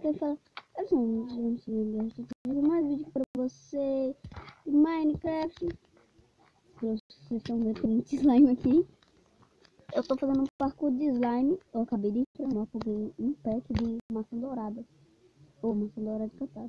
quer falar. Eu sou mais vídeo pra você de Minecraft. Vocês estão vendo que tem slime aqui. Eu tô fazendo um parkour de slime. Eu acabei de entrar, peguei um pack de maçã dourada. Ou maçã dourada de catar.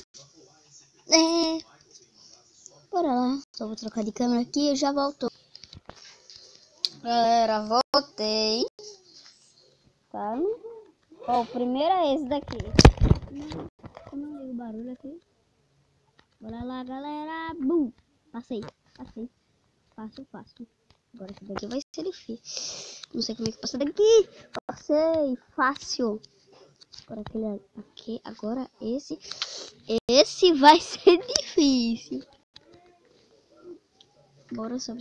Bora lá. Só vou trocar de câmera aqui e já volto. Galera, voltei. Tá? Ó, o primeiro é esse daqui. Como eu ligo o barulho aqui? Bora lá, galera. Bum! Passei. Fácil. Agora esse daqui vai ser difícil. Não sei como é que passa daqui. Passei. Fácil. Agora aquele aqui. Agora esse. Esse vai ser difícil. Bora, sobe.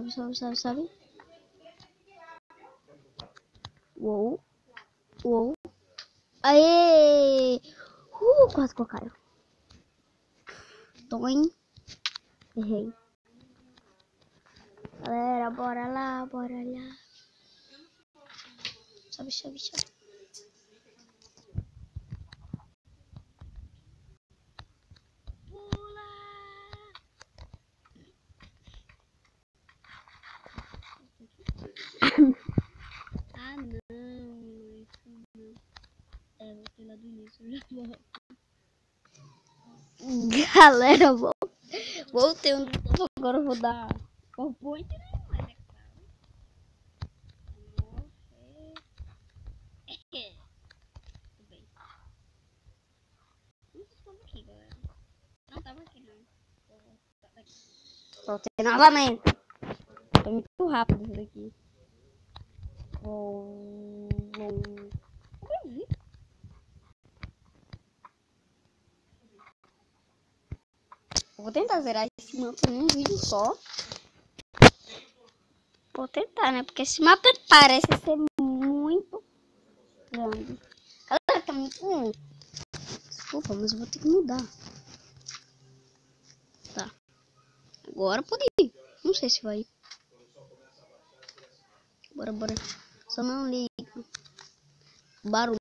Uou. Aê! Quase que eu caio. Toim. Errei. Galera, bora lá. Sobe. Pula! Ah, não. Isso não. Vou ter lá do início. Já volto. Galera, voltei onde eu tô. Agora eu vou dar o point, né? Mas é claro. Tudo bem. Não estava aqui, galera. Não tava aqui, não. Voltei novamente. Foi muito rápido isso daqui. Vou tentar zerar esse mapa em um vídeo só. Vou tentar, né? Porque esse mapa parece ser muito grande. Galera, tá muito ruim. Desculpa, mas eu vou ter que mudar. Tá. Agora pode ir. Não sei se vai ir. Bora. Só não liga. Barulho.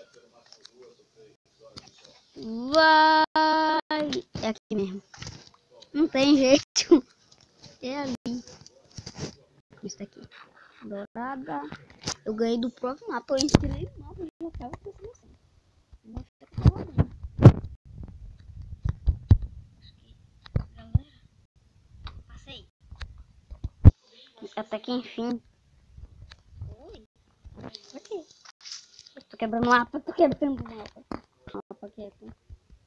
Vai. É aqui mesmo. Não tem jeito. É ali. Isso daqui. Dourada. Eu ganhei do próprio mapa. Eu instalei o mapa e já tava pensando assim. Não fica calado. Galera. Passei. Até que enfim. Oi. Aqui. Eu tô quebrando o mapa. Mapa quieto.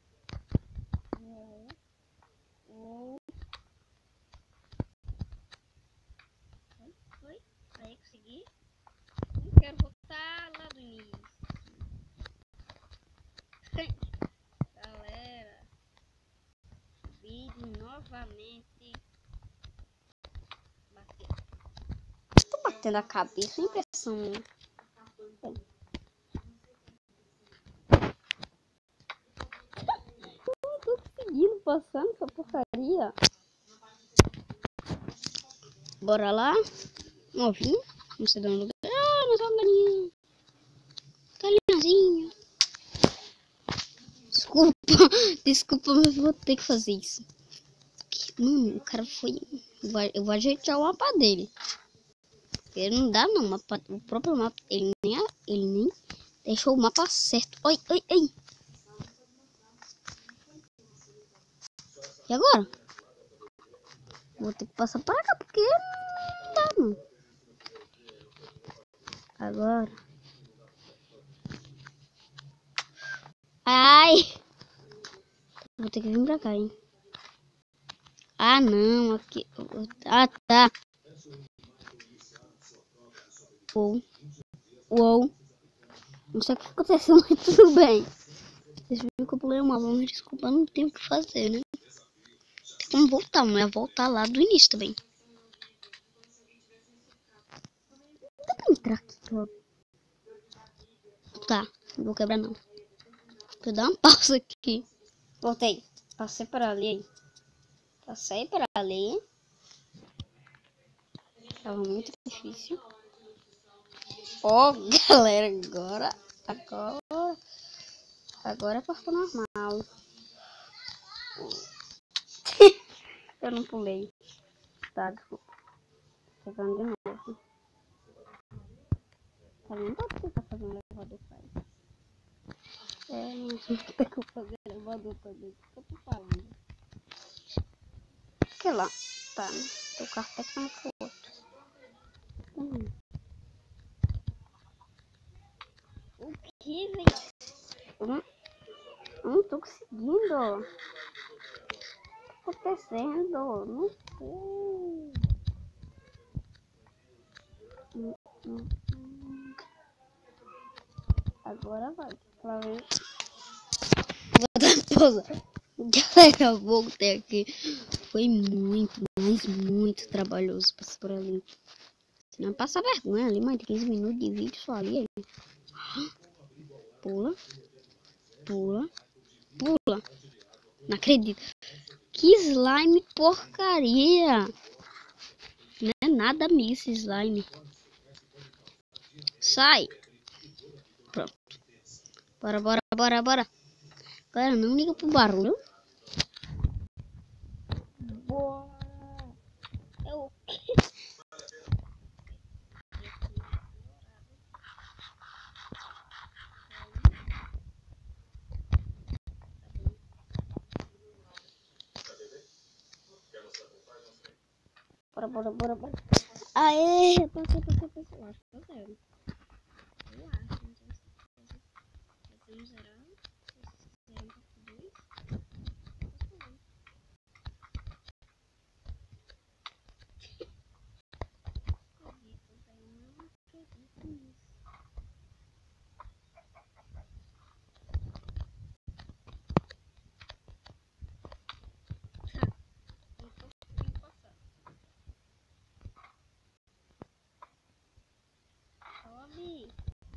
Foi. Aí consegui. Não quero voltar lá do início. Galera. Vídeo novamente. Tô batendo a cabeça. Impressão minha. Não tô conseguindo passando essa porcaria. Bora lá. Novinho. Não sei de onde lugar. Ah, nossa galinha. Galinhazinha. Desculpa, mas vou ter que fazer isso. Mano, o cara foi. Eu vou ajeitar o mapa dele. Ele não dá não. O próprio mapa. Ele nem deixou o mapa certo. Oi. E agora? Vou ter que passar para cá porque não dá não. Agora. Ai! Vou ter que vir pra cá, hein? Ah, não. Aqui. Ah, tá. Uou. Não sei o que aconteceu, mas tudo bem. Vocês viram que eu pulei uma bomba, desculpa, não tenho o que fazer, né? Tem como voltar, mas é voltar lá do início também. Dá pra entrar aqui, logo. Tá, não vou quebrar não. Vou dar uma pausa aqui. Voltei. Passei por ali. Passei por ali. Tava muito difícil. Ó, galera, agora. Agora é parkour normal. Eu não pulei. Tá, desculpa. Chegando de novo. Tá vendo o que tá fazendo o elevador faz? É, não tem que fazer elevador também. O que eu tô falando? Sei lá. Tá, né? O carro tá ficando pro outro. O que, velho? Eu não tô conseguindo. O que tá acontecendo? Não sei. Agora vai. Vou dar pausa. Galera, eu voltei aqui. Foi muito, mas muito trabalhoso passar por ali. Senão passa vergonha ali, mais de 15 minutos de vídeo só ali. Pula. Pula. Pula. Não acredito. Que slime porcaria. Não é nada miss slime. Sai. Pronto. Bora, bora, bora, bora. Galera, não liga pro barulho. Bora. É o quê? Bora, bora, bora, bora. Aê, passei. Eu acho que eu zero. Eu acho, não tenho certeza. Vamos zerar. Zero para 2. Sobe.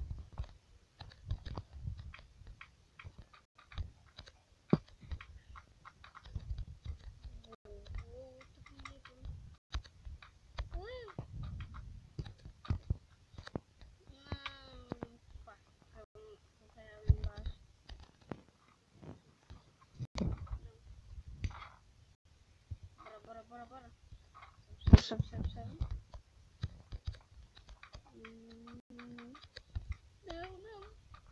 Bora. Sobe. Não.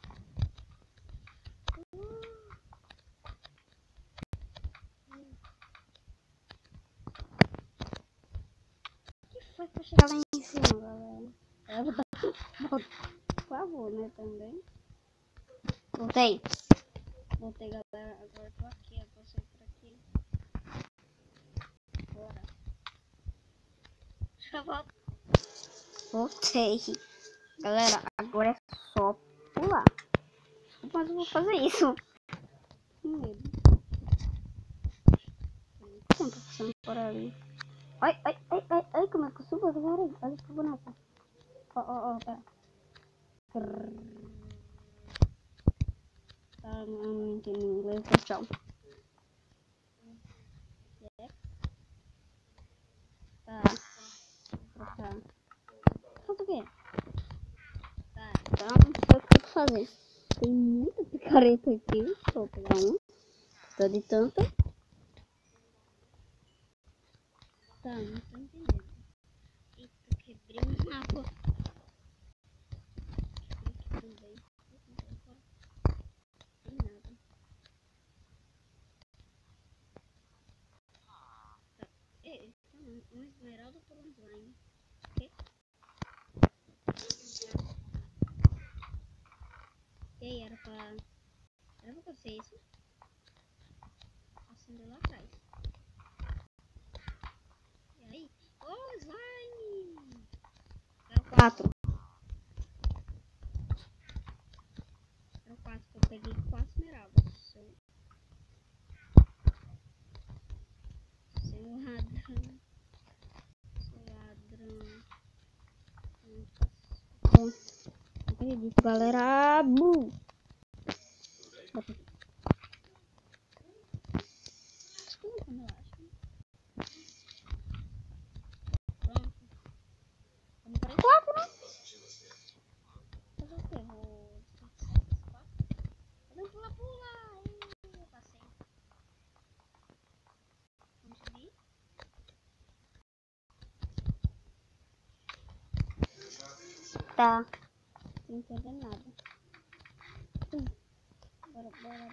Que foi pra chegar lá em cima, galera? Eu vou dar... Por favor, né, também. Voltei, galera. Agora eu tô aqui, eu vou sair por aqui. Bora. Já volto. Voltei. Galera, agora é só pular. Mas eu vou fazer isso. Com medo. Como tá passando por ali? Ai, como é que eu subo, galera? Olha que boneca. Ó, pera. Tá, não entendo inglês, então tchau. Tá. Falta o quê? Tá, então não sei o que tem que fazer. Tem muita picareta aqui. Vou pegar um. Tô de tanto. Tá, não tô entendendo. Eita, quebrei um mapa. Tem nada. Tá. Um esmeralda por um slime. Ok? E aí, era pra acontecer isso? Acendeu lá atrás. E aí? Oh, slime! Era o 4. Era o 4 que eu peguei 4 esmeraldas. Seu ladrão. Não acredito, galera. Pronto. Vamos para 4, né? Fazer o quê? Vou pular pro Tá. Não entendo nada. Bora.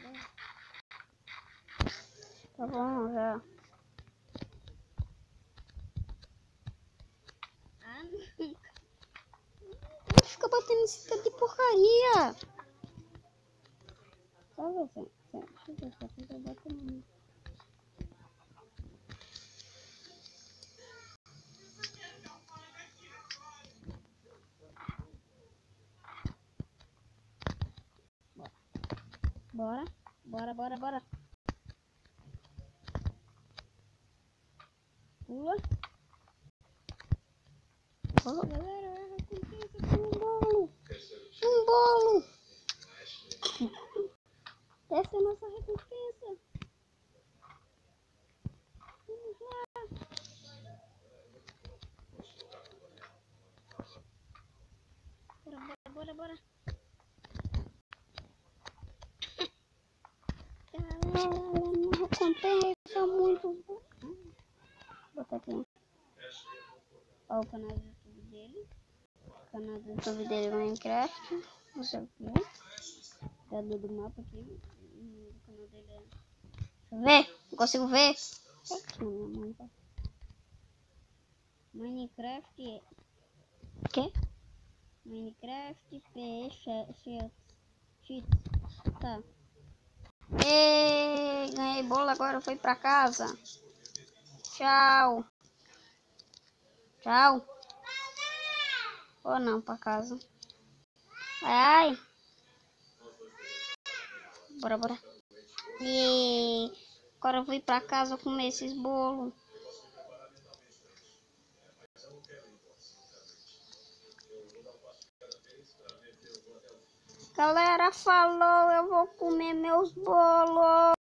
Tá bom, já. Ah, não. Fica batendo nesse tanto de porcaria. Só você. Deixa eu ver se aqui eu boto no... Bora. Pula. Oh, galera, recompensa com um bolo. Um bolo. Essa é a nossa recompensa. Vamos lá. Bora. Galera, uma recompensa muito boa. Vou botar aqui. Ó, o canal do YouTube dele. O canal do YouTube dele é Minecraft. Não sei o que é. Cadê do mapa aqui? O canal dele é... Deixa eu ver. Não consigo ver. Minecraft. O quê? Minecraft Cheats. Tá. E ganhei bolo, agora foi pra casa. Tchau. Ou não, pra casa. Ai. Bora. E agora eu fui pra casa comer esses bolos. Galera, falou, eu vou comer meus bolos.